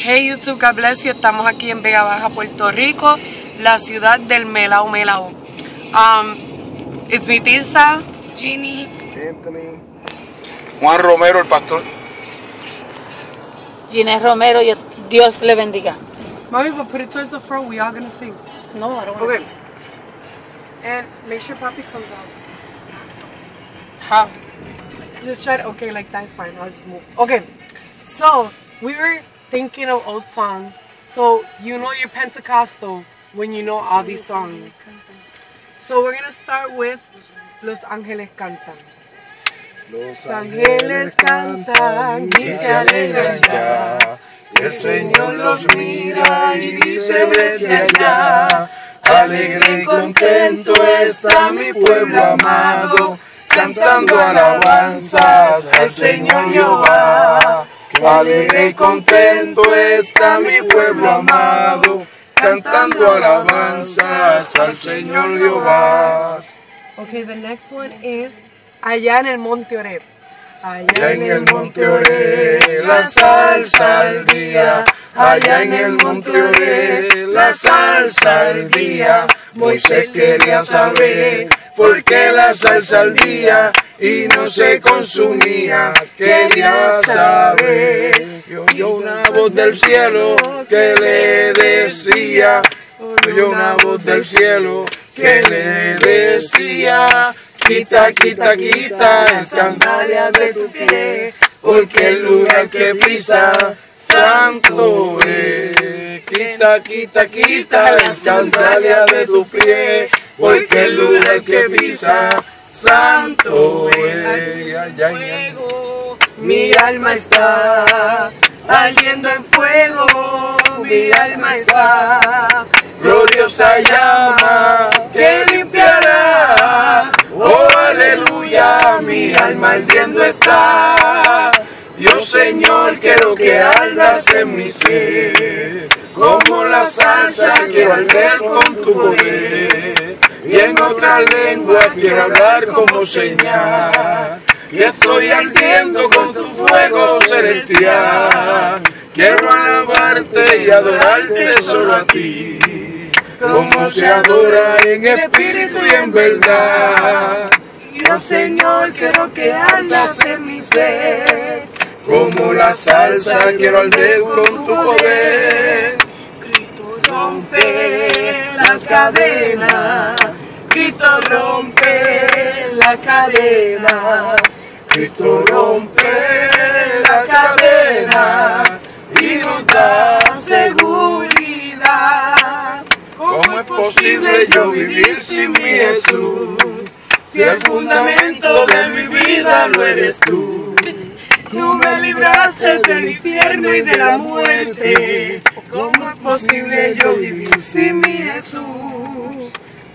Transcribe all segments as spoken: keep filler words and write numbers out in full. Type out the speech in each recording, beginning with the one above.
Hey YouTube, God bless you. Estamos aquí en Vega Baja, Puerto Rico, la ciudad del Melao Melao. Um, it's mi Tirsa, Ginny, Anthony, Juan Romero, el pastor. Ginés Romero, yo, Dios le bendiga. Mommy, but put it towards the front. We all gonna sing. No, I don't want Okay. And make sure Papi comes out. How? Just try to, okay, like that's fine. I'll just move. Okay, so we were thinking of old songs. So you know you're Pentecostal when you know all these songs. So we're gonna start with Los Ángeles Cantan. Los ángeles cantan y se alegran ya. El Señor los mira y dice vete allá. Alegre y contento está mi pueblo amado, cantando alabanzas al Señor Jehová. Alegre y contento está mi pueblo amado, cantando alabanzas al Señor Jehová. Okay, the next one is Allá en el Monte Oreb. Allá en el monte Oreb la salsa al día, allá en el monte Oreb la salsa al día. Moisés quería saber por qué la salsa al día y no se consumía, quería saber. Y oyó una voz del cielo que le decía, oyó una voz del cielo que le decía, quita, quita, quita el sandalia de tu pie, porque el lugar que pisa santo es. Quita, quita, quita el sandalia de tu pie, porque el lugar que pisa santo es. Allá en el fuego mi alma está, ardiendo en fuego mi alma está, gloriosa llama que limpiará. Oh, aleluya, mi alma ardiendo está. Dios Señor, quiero que ardas en mi ser, como la salsa quiero arder con tu poder, y en otra lengua quiero hablar como señal, que estoy ardiendo con tu fuego celestial. Quiero alabarte y adorarte solo a ti, como se adora en espíritu y en verdad. Dios Señor, quiero que ardas en mi ser, como la salsa quiero arder con tu poder. Cristo rompe las cadenas, Cristo rompe las cadenas, Cristo rompe las cadenas y nos da seguridad. ¿Cómo es posible yo vivir sin mi Jesús? Si el fundamento de mi vida lo eres tú. Tú me libraste del infierno y de la muerte. ¿Cómo es posible yo vivir sin mi Jesús?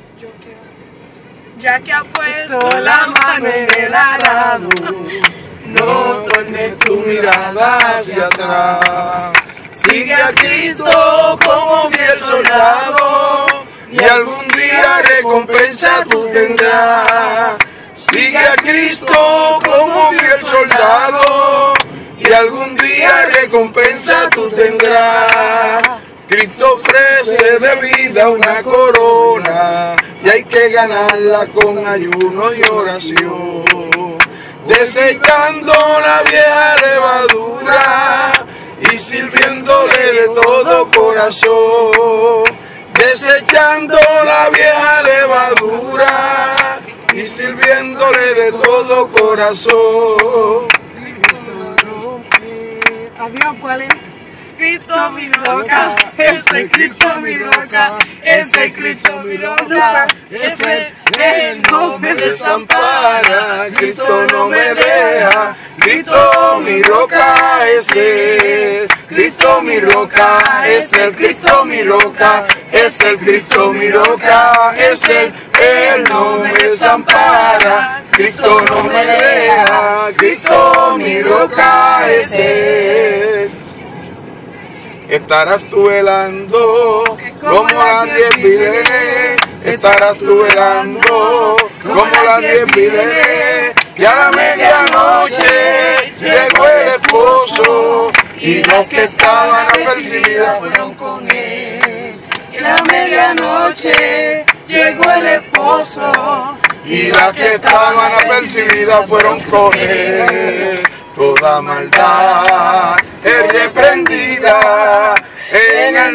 Ya que ha puesto La mano en el arado, no tornes tu mirada hacia atrás. Sigue a Cristo como fiel soldado, y algún día recompensa tú tendrás. Sigue a Cristo como fiel soldado, y algún día recompensa tú tendrás. Cristo ofrece de vida una corona, y hay que ganarla con ayuno y oración, desechando la vieja levadura y sirviéndole de todo corazón, desechando la vieja levadura y sirviéndole de todo corazón. Adiós, ¿cuál es? Cristo mi roca, ese Cristo mi roca, ese Cristo mi roca, ese Él no me desampara, Cristo no me deja, Cristo mi roca es Él, Cristo mi roca es el Cristo mi roca, es el Cristo mi roca, es Él, Él no me desampara, Cristo no me deja, Cristo mi roca es Él. Estarás tú velando como las diez vírgenes, estarás tú velando como las diez vírgenes, y a la medianoche llegó el esposo, y las que estaban apercibidas fueron con él. Y a la medianoche llegó el esposo, y las que estaban apercibidas fueron con él. Toda maldad es reprendida en el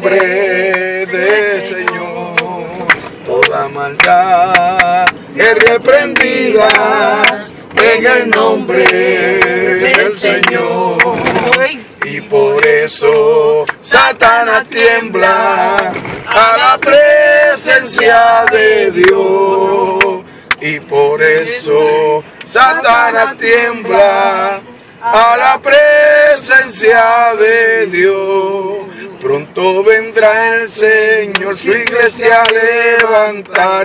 nombre del Señor. Toda maldad es reprendida en el nombre del Señor. Y por eso Satanás tiembla a la presencia de Dios. Y por eso Satanás tiembla a la presencia de Dios. Pronto vendrá el Señor su iglesia a levantar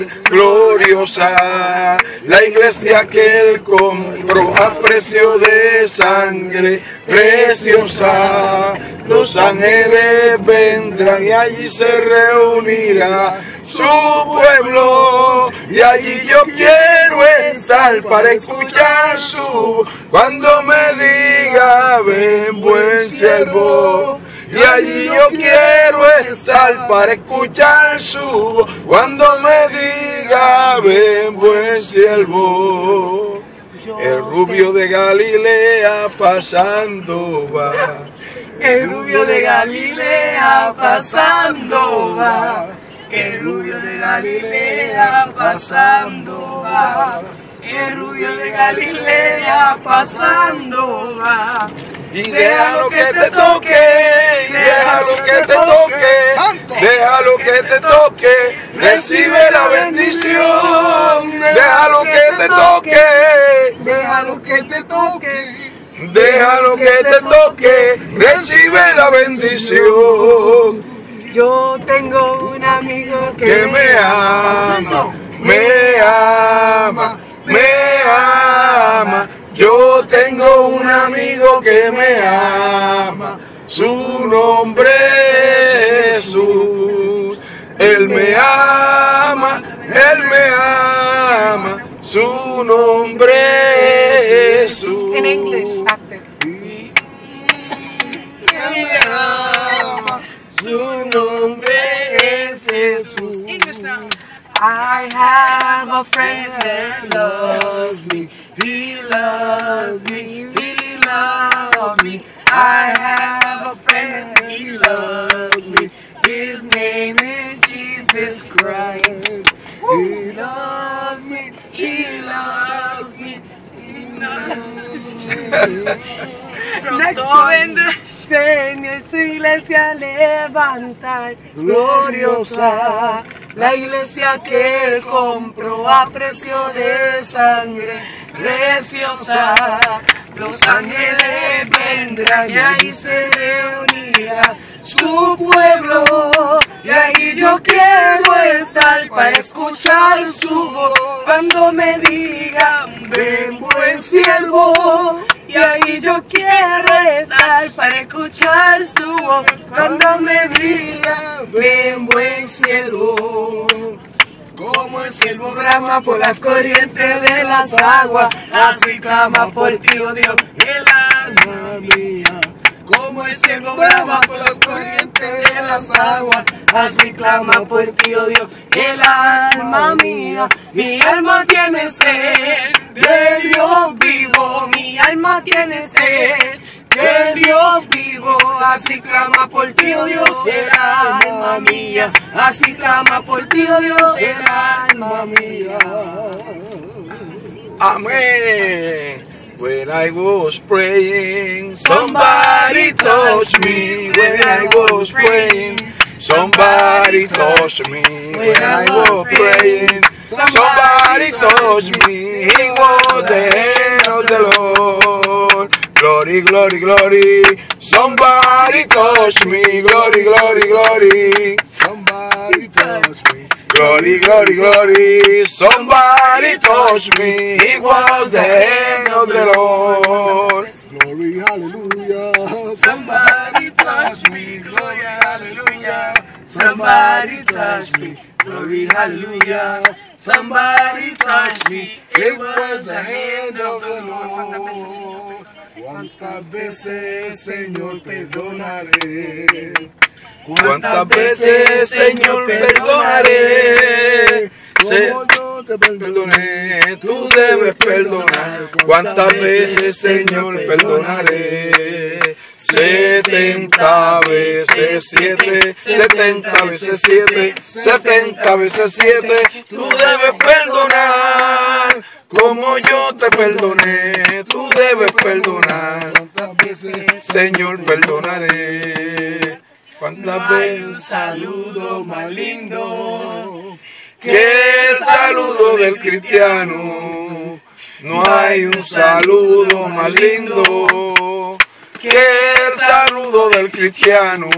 gloriosa, la iglesia que Él compró a precio de sangre preciosa. Los ángeles vendrán y allí se reunirá su pueblo, y allí yo quiero estar para escuchar su voz cuando me diga ven buen siervo. Y allí yo quiero estar para escuchar su voz cuando me diga ven buen siervo. El rubio de Galilea pasando va, el rubio de Galilea pasando va, el rubio de Galilea pasando va, el rubio de Galilea pasando va. Y déjalo que te toque, déjalo que te toque, déjalo que te toque, recibe la bendición. Déjalo que te toque, déjalo que te toque, déjalo que te toque, recibe la bendición. Yo tengo un amigo que, que me ama, me ama, me ama. Yo tengo un amigo que me ama, su nombre es Jesús. Él me ama, Él me ama, su nombre es Jesús. En inglés, after. Él me ama, su nombre es Jesús. English now. I have a friend that loves me. He loves me, he loves me. I have a friend, he loves me. His name is Jesus Christ. He loves me, he loves me, he loves me. Pronto vendrá el Señor, su iglesia levantar gloriosa, la iglesia que Él compró a precio de sangre preciosa. Los ángeles vendrán y ahí se reunirá su pueblo, y ahí yo quiero estar para escuchar su voz cuando me digan ven buen siervo. Y ahí yo quiero estar para escuchar su voz cuando me digan ven buen siervo. Como el siervo brama por las corrientes de las aguas, así clama por ti, oh Dios, el alma mía. Como el siervo brama por las corrientes de las aguas, así clama por ti, oh Dios, el alma mía. Mi alma tiene sed de Dios vivo, mi alma tiene sed de Dios vivo, así clama por ti, oh Dios, el alma mía. Así clama por ti, oh Dios, el alma mía. Amén. When I was praying, somebody touched me. When I was praying, somebody touched me. When I was praying, somebody touched me. He was the hand of the Lord. Glory, glory, glory. Somebody touched me. Glory, glory, glory. Somebody touch me. Glory, glory, glory. Somebody touched me. He was the hand of the Lord. Glory, hallelujah. Somebody touch me, glory, hallelujah. Somebody touch me, Glory, hallelujah. Somebody touch me. It was the hand of the Lord. ¿Cuántas veces, Señor, perdonaré? ¿Cuántas veces, Señor, perdonaré? Como yo te perdoné, Perdoné, tú debes perdonar. ¿Cuántas veces, Señor, perdonaré? Setenta veces siete, setenta veces siete, setenta veces siete, tú debes perdonar. Como yo te perdoné, tú debes perdonar. ¿cuántas veces? Señor, perdonaré. ¿Cuántas veces? Un saludo más lindo. Que el saludo del cristiano. No hay un saludo más lindo que el saludo del cristiano.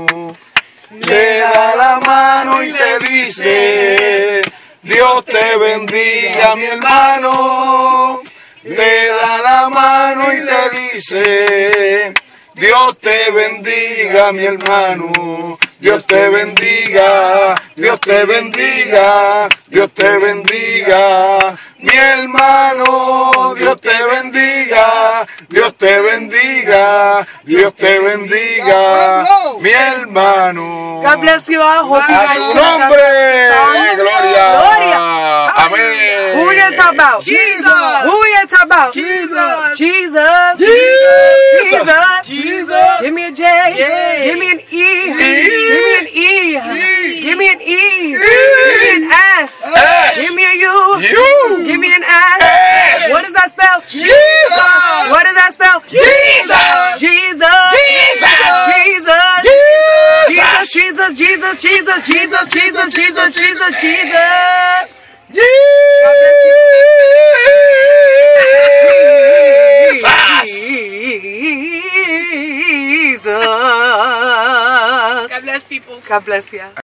Le da la mano y te dice: Dios te bendiga, mi hermano. Le da la mano y te dice: Dios te bendiga, mi hermano. Dios te bendiga, Dios te bendiga, Dios te bendiga, mi hermano. Dios te bendiga, Dios te bendiga, Dios te bendiga, mi hermano. God bless you all. Hope you A guys su like nombre, that. gloria. Gloria. Amén. Who we gonna talk about? Jesus. Who we gonna talk about? Jesus. Jesus. Jesus. Jesus. Jesus. Give me a J. J. Give me an E. E. Give me an E. E. Give me an E. E. Give me an S. S. Give me a U. U. Give me an S. S. What does that spell? Jesus. What does that spell? Jesus. Jesus. Jesus. Jesus. Jesus. Jesus. Jesus. Jesus. Jesus. Jesus. Jesus. Jesus. Jesus. Jesus. God bless people. God bless you.